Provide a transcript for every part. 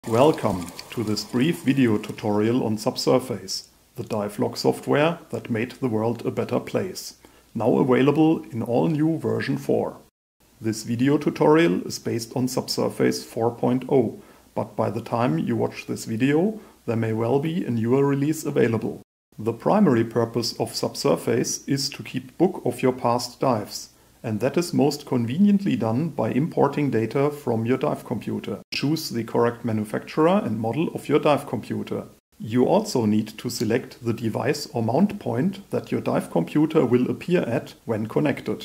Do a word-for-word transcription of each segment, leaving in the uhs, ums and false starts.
Welcome to this brief video tutorial on Subsurface, the Divelog software that made the world a better place, now available in all new version four. This video tutorial is based on Subsurface four point oh, but by the time you watch this video, there may well be a newer release available. The primary purpose of Subsurface is to keep book of your past dives, and that is most conveniently done by importing data from your dive computer. Choose the correct manufacturer and model of your dive computer. You also need to select the device or mount point that your dive computer will appear at when connected.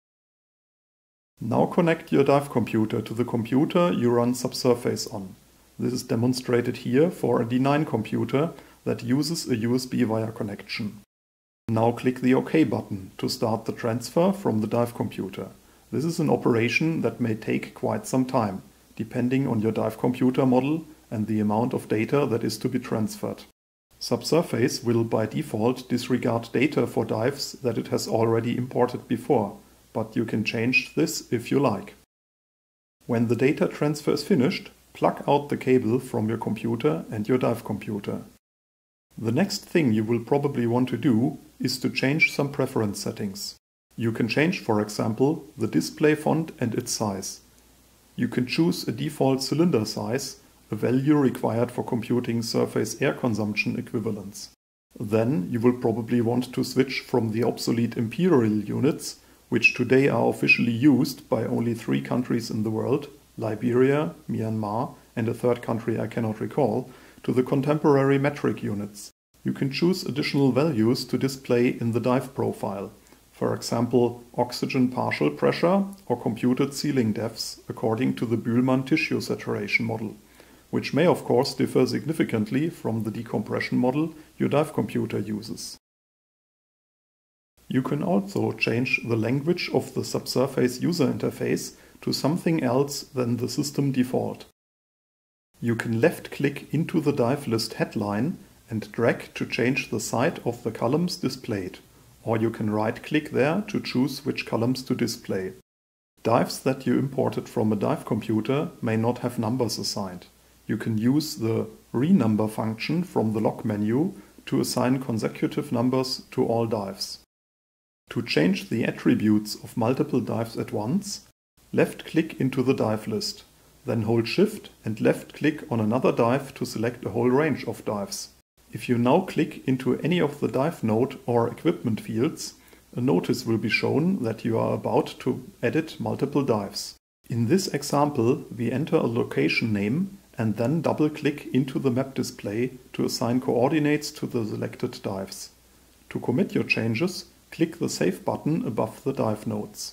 Now connect your dive computer to the computer you run Subsurface on. This is demonstrated here for a D nine computer that uses a U S B wire connection. Now click the OK button to start the transfer from the dive computer. This is an operation that may take quite some time, depending on your dive computer model and the amount of data that is to be transferred. Subsurface will by default disregard data for dives that it has already imported before, but you can change this if you like. When the data transfer is finished, plug out the cable from your computer and your dive computer. The next thing you will probably want to do is to change some preference settings. You can change, for example, the display font and its size. You can choose a default cylinder size, a value required for computing surface air consumption equivalents. Then you will probably want to switch from the obsolete imperial units, which today are officially used by only three countries in the world, Liberia, Myanmar, and a third country I cannot recall, to the contemporary metric units. You can choose additional values to display in the dive profile, for example oxygen partial pressure or computed sealing depths according to the Bühlmann tissue saturation model, which may of course differ significantly from the decompression model your dive computer uses. You can also change the language of the Subsurface user interface to something else than the system default. You can left-click into the dive list headline and drag to change the side of the columns displayed, or you can right-click there to choose which columns to display. Dives that you imported from a dive computer may not have numbers assigned. You can use the renumber function from the log menu to assign consecutive numbers to all dives. To change the attributes of multiple dives at once, left-click into the dive list. Then hold Shift and left-click on another dive to select a whole range of dives. If you now click into any of the dive node or equipment fields, a notice will be shown that you are about to edit multiple dives. In this example, we enter a location name and then double-click into the map display to assign coordinates to the selected dives. To commit your changes, click the Save button above the dive nodes.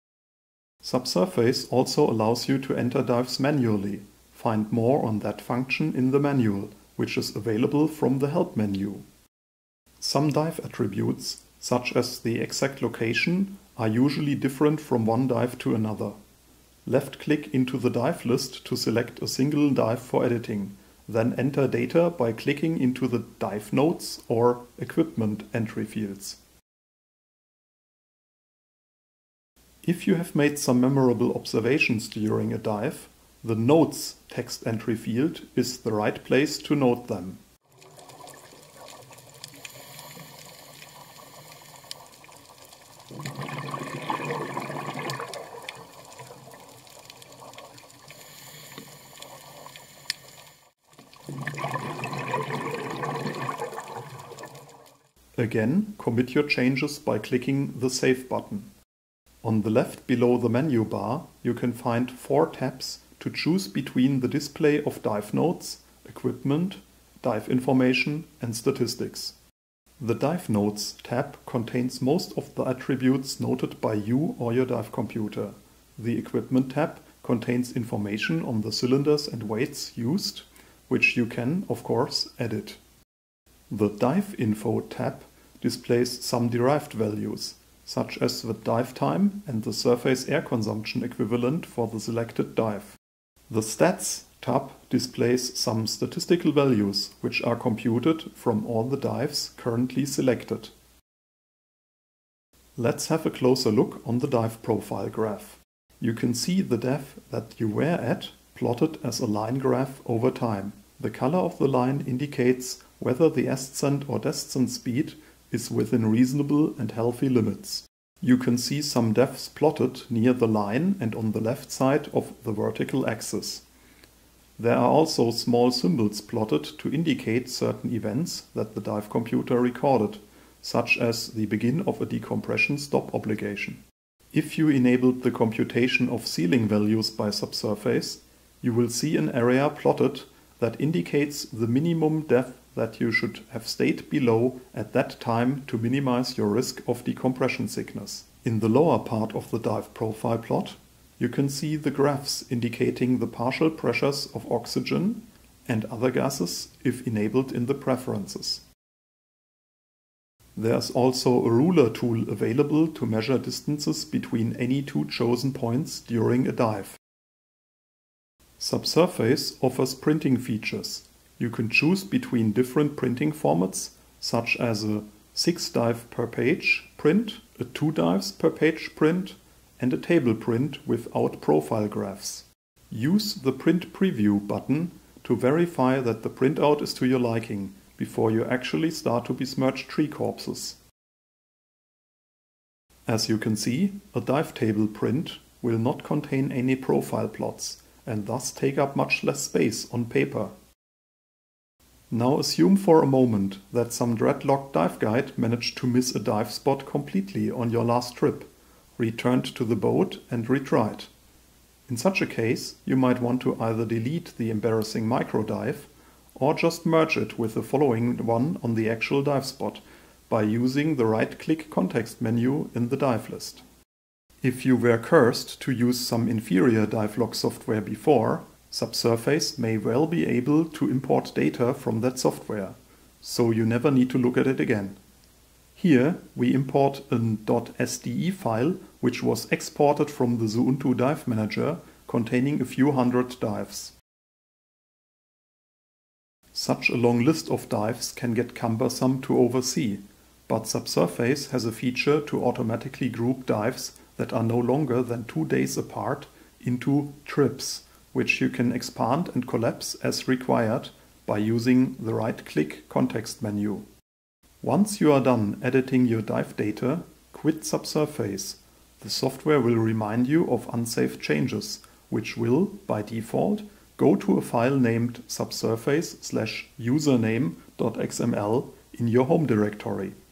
Subsurface also allows you to enter dives manually. Find more on that function in the manual, which is available from the Help menu. Some dive attributes, such as the exact location, are usually different from one dive to another. Left-click into the dive list to select a single dive for editing, then enter data by clicking into the dive nodes or equipment entry fields. If you have made some memorable observations during a dive, the Notes text entry field is the right place to note them. Again, commit your changes by clicking the Save button. On the left below the menu bar, you can find four tabs to choose between the display of dive nodes, equipment, dive information, and statistics. The Dive Nodes tab contains most of the attributes noted by you or your dive computer. The Equipment tab contains information on the cylinders and weights used, which you can, of course, edit. The Dive Info tab displays some derived values, such as the dive time and the surface air consumption equivalent for the selected dive. The Stats tab displays some statistical values which are computed from all the dives currently selected. Let's have a closer look on the dive profile graph. You can see the depth that you were at plotted as a line graph over time. The color of the line indicates whether the ascent or descent speed is within reasonable and healthy limits. You can see some depths plotted near the line and on the left side of the vertical axis. There are also small symbols plotted to indicate certain events that the dive computer recorded, such as the begin of a decompression stop obligation. If you enabled the computation of ceiling values by subsurface, you will see an area plotted that indicates the minimum depth that you should have stayed below at that time to minimize your risk of decompression sickness. In the lower part of the dive profile plot, you can see the graphs indicating the partial pressures of oxygen and other gases if enabled in the preferences. There's also a ruler tool available to measure distances between any two chosen points during a dive. Subsurface offers printing features. You can choose between different printing formats, such as a six dive per page print, a two dives per page print, and a table print without profile graphs. Use the Print Preview button to verify that the printout is to your liking before you actually start to besmirch tree corpses. As you can see, a dive table print will not contain any profile plots and thus take up much less space on paper. Now assume for a moment that some dreadlocked dive guide managed to miss a dive spot completely on your last trip, returned to the boat and retried. In such a case, you might want to either delete the embarrassing microdive or just merge it with the following one on the actual dive spot by using the right-click context menu in the dive list. If you were cursed to use some inferior dive-log software before, Subsurface may well be able to import data from that software, so you never need to look at it again. Here we import a .sde file which was exported from the Ubuntu Dive Manager containing a few hundred dives. Such a long list of dives can get cumbersome to oversee, but Subsurface has a feature to automatically group dives that are no longer than two days apart into trips, which you can expand and collapse as required by using the right-click context menu. Once you are done editing your dive data, quit Subsurface. The software will remind you of unsafe changes, which will, by default, go to a file named subsurface slash username.xml in your home directory.